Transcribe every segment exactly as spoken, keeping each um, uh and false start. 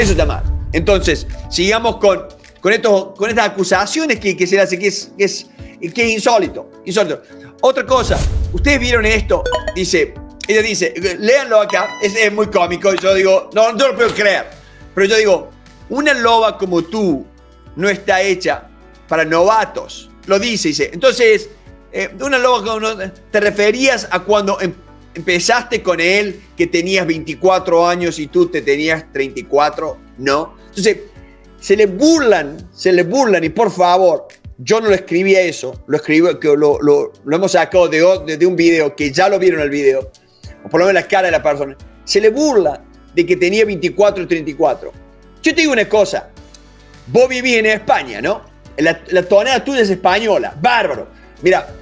Eso está mal. Entonces, sigamos con, con, estos, con estas acusaciones que, que se le hace, que es, que, es, que es insólito, insólito. Otra cosa, ustedes vieron esto, dice, ella dice, léanlo acá, es, es muy cómico, yo digo, no, no lo puedo creer, pero yo digo, una loba como tú no está hecha para novatos, lo dice, dice, entonces, eh, una loba como no, te referías a cuando em, empezaste con él, que tenías veinticuatro años y tú te tenías treinta y cuatro, ¿no? Entonces, se le burlan, se le burlan y por favor, yo no lo escribí a eso, lo escribí, que lo, lo, lo hemos sacado de, de, de un video, que ya lo vieron el video, o por lo menos la cara de la persona, se le burla de que tenía veinticuatro y treinta y cuatro. Yo te digo una cosa, vos vivís en España, ¿no? La, la tonada tuya es española, bárbaro. Mira,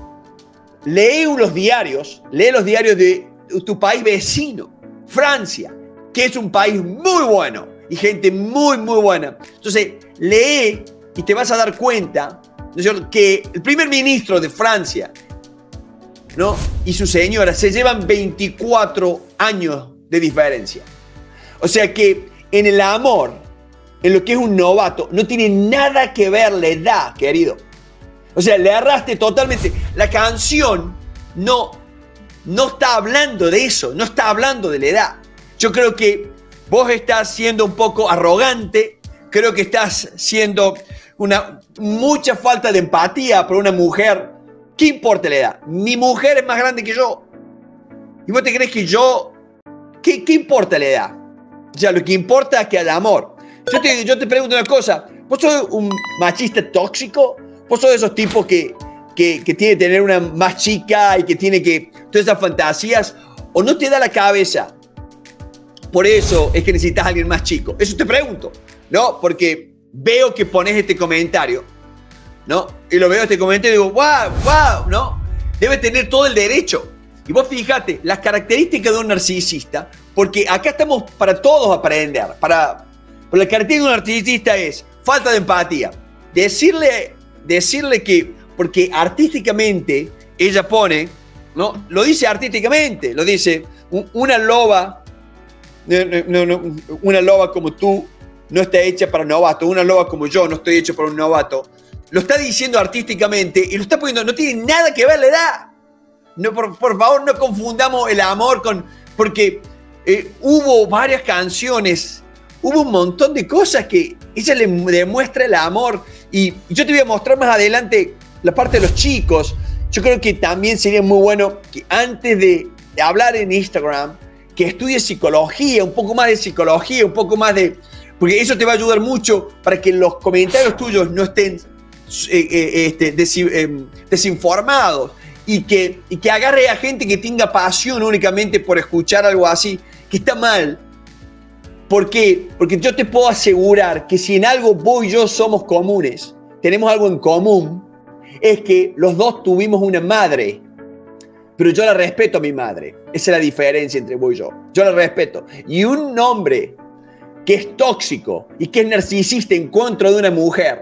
lee los diarios, lee los diarios de tu país vecino, Francia, que es un país muy bueno y gente muy, muy buena. Entonces, lee y te vas a dar cuenta, ¿no es cierto?, que el primer ministro de Francia, ¿no?, y su señora se llevan veinticuatro años de diferencia. O sea que en el amor, en lo que es un novato, no tiene nada que ver la edad, querido. O sea, le erraste totalmente. La canción no, no está hablando de eso, no está hablando de la edad. Yo creo que vos estás siendo un poco arrogante, creo que estás siendo una mucha falta de empatía por una mujer. ¿Qué importa la edad? Mi mujer es más grande que yo. ¿Y vos te crees que yo... ¿Qué, qué importa la edad? O sea, lo que importa es que haya amor. Yo te, yo te pregunto una cosa. ¿Vos sos un machista tóxico? ¿Vos sos de esos tipos que, que, que tiene que tener una más chica y que tiene que... todas esas fantasías? ¿O no te da la cabeza? Por eso es que necesitas a alguien más chico. Eso te pregunto, ¿no? Porque veo que pones este comentario, ¿no? Y lo veo este comentario y digo, wow, wow, ¿no? Debe tener todo el derecho. Y vos fíjate, las características de un narcisista, porque acá estamos para todos aprender. Para, para la característica de un narcisista es falta de empatía. Decirle, decirle que, porque artísticamente ella pone, ¿no? Lo dice artísticamente, lo dice, una loba, no, no, no, una loba como tú no está hecha para novato, una loba como yo no estoy hecho para un novato. Lo está diciendo artísticamente y lo está poniendo, no tiene nada que ver la edad. No, por, por favor, no confundamos el amor con... Porque eh, hubo varias canciones, hubo un montón de cosas que ella le demuestra el amor. Y yo te voy a mostrar más adelante la parte de los chicos. Yo creo que también sería muy bueno que antes de, de hablar en Instagram, que estudies psicología, un poco más de psicología, un poco más de... Porque eso te va a ayudar mucho para que los comentarios tuyos no estén eh, eh, este, des, eh, desinformados. Y que, y que agarre a gente que tenga pasión únicamente por escuchar algo así, que está mal. ¿Por qué? Porque yo te puedo asegurar que si en algo vos y yo somos comunes, tenemos algo en común, es que los dos tuvimos una madre. Pero yo la respeto a mi madre. Esa es la diferencia entre vos y yo. Yo la respeto. Y un hombre que es tóxico y que es narcisista en contra de una mujer,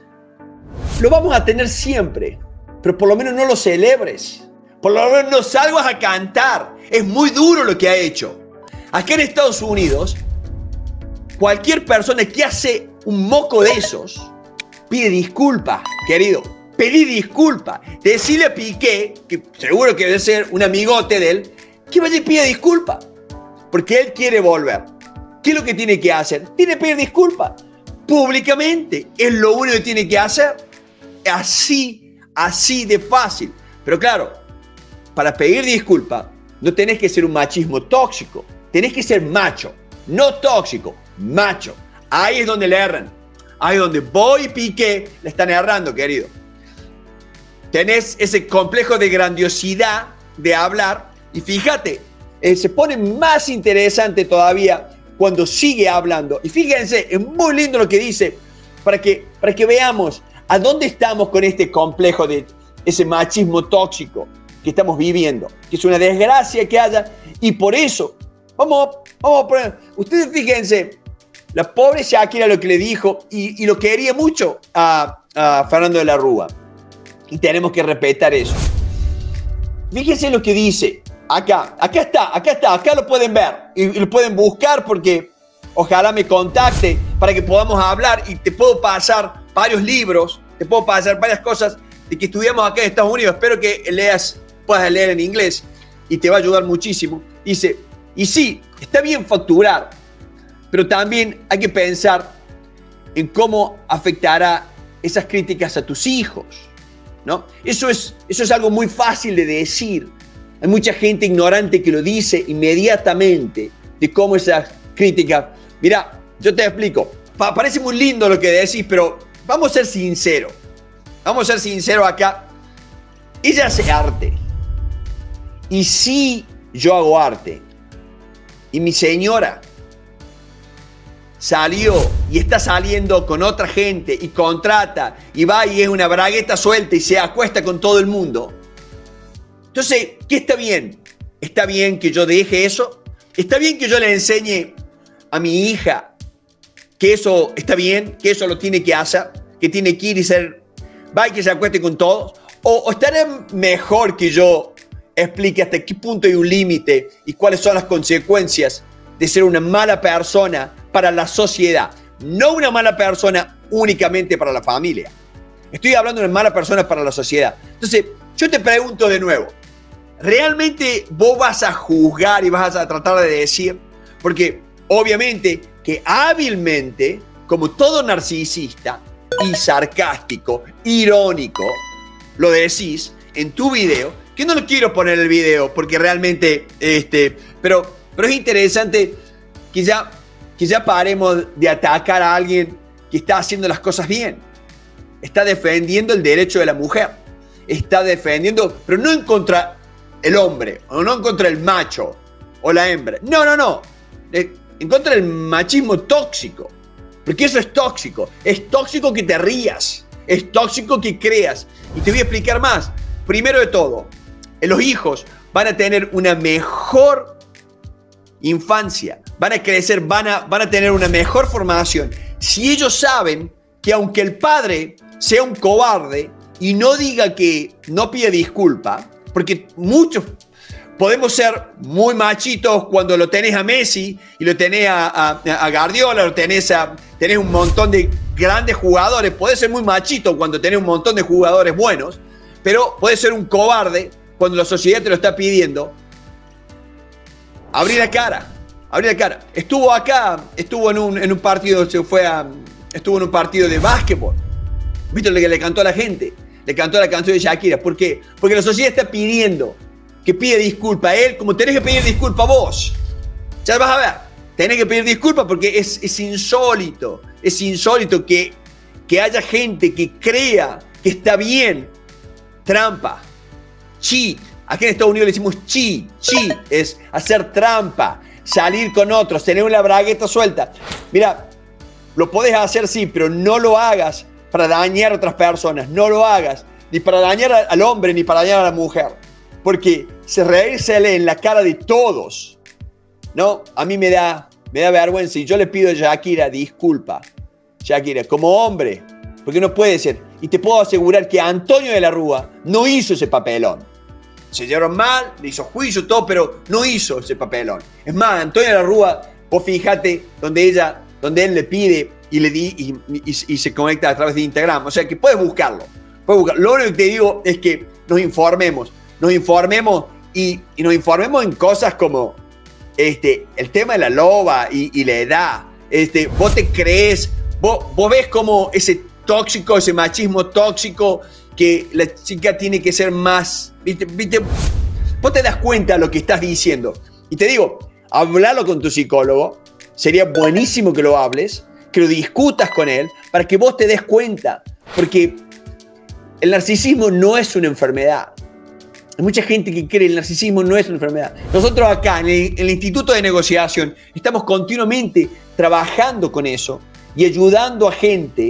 lo vamos a tener siempre. Pero por lo menos no lo celebres. Por lo menos no salgas a cantar. Es muy duro lo que ha hecho. Acá en Estados Unidos, cualquier persona que hace un moco de esos, pide disculpas, querido. Pedí disculpas. Decirle a Piqué, que seguro que debe ser un amigote de él, que vaya y pida disculpas. Porque él quiere volver. ¿Qué es lo que tiene que hacer? Tiene que pedir disculpas. Públicamente. Es lo único que tiene que hacer. Así Así de fácil. Pero claro, para pedir disculpas, no tenés que ser un machismo tóxico. Tenés que ser macho. No tóxico, macho. Ahí es donde le erran. Ahí es donde vos y Piqué le están errando, querido. Tenés ese complejo de grandiosidad de hablar. Y fíjate, eh, se pone más interesante todavía cuando sigue hablando. Y fíjense, es muy lindo lo que dice para que, para que veamos ¿a dónde estamos con este complejo de ese machismo tóxico que estamos viviendo? Que es una desgracia que haya. Y por eso, vamos, vamos a poner... Ustedes fíjense, la pobre Shakira lo que le dijo, y, y lo quería mucho a, a Fernando de la Rúa. Y tenemos que respetar eso. Fíjense lo que dice. Acá, acá está, acá está, acá lo pueden ver. Y, y lo pueden buscar porque ojalá me contacte para que podamos hablar y te puedo pasar varios libros, te puedo pasar varias cosas de que estudiamos acá en Estados Unidos. Espero que leas, puedas leer en inglés y te va a ayudar muchísimo. Dice, y sí, está bien facturar, pero también hay que pensar en cómo afectará esas críticas a tus hijos, ¿no? Eso es, eso es algo muy fácil de decir. Hay mucha gente ignorante que lo dice inmediatamente de cómo esas críticas... Mira, yo te explico. Pa- parece muy lindo lo que decís, pero vamos a ser sinceros. Vamos a ser sinceros acá. Ella hace arte. Y sí, yo hago arte. Y mi señora salió y está saliendo con otra gente y contrata y va y es una bragueta suelta y se acuesta con todo el mundo. Entonces, ¿qué está bien? ¿Está bien que yo deje eso? ¿Está bien que yo le enseñe a mi hija que eso está bien, que eso lo tiene que hacer, que tiene que ir y ser, va y que se acueste con todos? ¿O, o estaría mejor que yo explique hasta qué punto hay un límite y cuáles son las consecuencias de ser una mala persona para la sociedad? No una mala persona únicamente para la familia. Estoy hablando de una mala persona para la sociedad. Entonces, yo te pregunto de nuevo, ¿realmente vos vas a juzgar y vas a tratar de decir? Porque obviamente que hábilmente, como todo narcisista y sarcástico, irónico, lo decís en tu video, que no lo quiero poner el video porque realmente, este, pero, pero es interesante que ya, que ya paremos de atacar a alguien que está haciendo las cosas bien. Está defendiendo el derecho de la mujer. Está defendiendo, pero no en contra el hombre, o no en contra el macho o la hembra. No, no, no. En contra del machismo tóxico. Porque eso es tóxico. Es tóxico que te rías. Es tóxico que creas. Y te voy a explicar más. Primero de todo, los hijos van a tener una mejor infancia. Van a crecer, van a, van a tener una mejor formación. Si ellos saben que aunque el padre sea un cobarde y no diga que no pide disculpa, porque muchos podemos ser muy machitos cuando lo tenés a Messi y lo tenés a, a, a Guardiola, lo tenés, a, tenés un montón de grandes jugadores. Podés ser muy machito cuando tenés un montón de jugadores buenos, pero podés ser un cobarde cuando la sociedad te lo está pidiendo. Abrí la cara, abrí la cara. Estuvo acá, estuvo en un, en un partido, se fue a, estuvo en un partido de básquetbol. ¿Viste lo que le cantó a la gente? Le cantó la canción de Shakira. ¿Por qué? Porque la sociedad está pidiendo que pide disculpa a él, como tenés que pedir disculpa a vos. Ya vas a ver, tenés que pedir disculpa porque es, es insólito, es insólito que, que haya gente que crea que está bien. Trampa, cheat. Aquí en Estados Unidos le decimos cheat, cheat es hacer trampa, salir con otros, tener una bragueta suelta. Mira, lo podés hacer sí, pero no lo hagas para dañar a otras personas, no lo hagas ni para dañar al hombre ni para dañar a la mujer. Porque se reírsele en la cara de todos, ¿no? A mí me da, me da vergüenza y yo le pido a Shakira disculpa. Shakira, como hombre, porque no puede ser. Y te puedo asegurar que Antonio de la Rúa no hizo ese papelón. Se llevaron mal, le hizo juicio, todo, pero no hizo ese papelón. Es más, Antonio de la Rúa, vos fíjate donde ella, donde él le pide y le di y, y, y se conecta a través de Instagram. O sea que puedes buscarlo, puedes buscarlo. Lo único que te digo es que nos informemos. Nos informemos y, y nos informemos en cosas como este, el tema de la loba y, y la edad. Este, vos te crees, vos, vos ves como ese tóxico, ese machismo tóxico, que la chica tiene que ser más, ¿viste? ¿Viste? Vos te das cuenta de lo que estás diciendo. Y te digo, hablalo con tu psicólogo. Sería buenísimo que lo hables, que lo discutas con él, para que vos te des cuenta. Porque el narcisismo no es una enfermedad. Hay mucha gente que cree que el narcisismo no es una enfermedad. Nosotros acá en el, en el Instituto de Negociación estamos continuamente trabajando con eso y ayudando a gente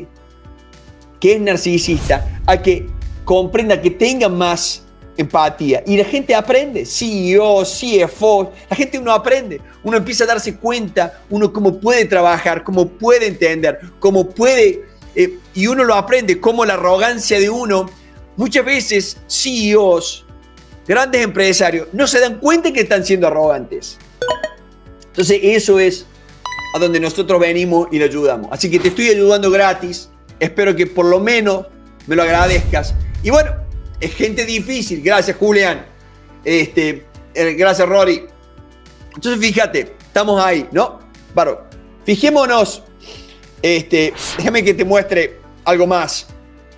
que es narcisista a que comprenda, que tenga más empatía. Y la gente aprende, C E O, C F O, la gente uno aprende, uno empieza a darse cuenta, uno cómo puede trabajar, cómo puede entender, cómo puede, eh, y uno lo aprende, cómo la arrogancia de uno, muchas veces C E Os, grandes empresarios, no se dan cuenta que están siendo arrogantes. Entonces eso es a donde nosotros venimos y le ayudamos. Así que te estoy ayudando gratis. Espero que por lo menos me lo agradezcas. Y bueno, es gente difícil. Gracias, Julián. Este, eh, gracias, Rory. Entonces, fíjate, estamos ahí, ¿no? Bueno, fijémonos. Este, déjame que te muestre algo más.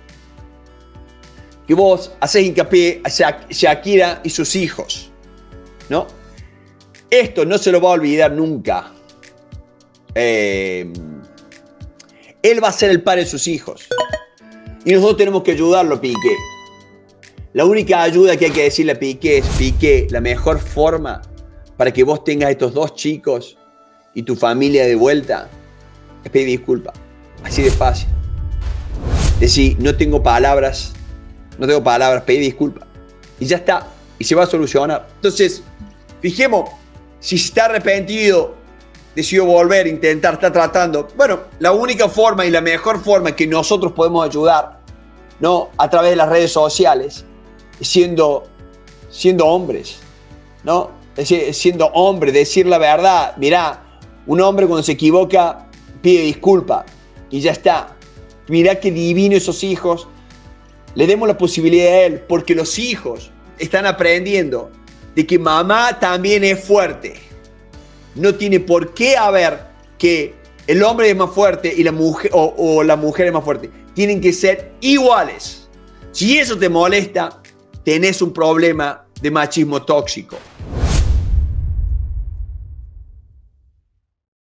Que vos haces hincapié a Shakira y sus hijos, ¿no? Esto no se lo va a olvidar nunca. Eh, él va a ser el padre de sus hijos. Y nosotros tenemos que ayudarlo, Piqué. La única ayuda que hay que decirle a Piqué es: Piqué, la mejor forma para que vos tengas estos dos chicos y tu familia de vuelta es pedir disculpas. Así de fácil. Decir, no tengo palabras, no tengo palabras, pedir disculpas. Y ya está. Y se va a solucionar. Entonces, fijemos, si está arrepentido, decidió volver, intentar, está tratando. Bueno, la única forma y la mejor forma que nosotros podemos ayudar, ¿no? A través de las redes sociales, siendo, siendo hombres, ¿no? Es decir, siendo hombre, decir la verdad. Mirá, un hombre cuando se equivoca pide disculpa y ya está. Mirá qué divino esos hijos. Le demos la posibilidad a él, porque los hijos están aprendiendo de que mamá también es fuerte. No tiene por qué haber que el hombre es más fuerte y la mujer, o, o la mujer es más fuerte. Tienen que ser iguales. Si eso te molesta, tenés un problema de machismo tóxico.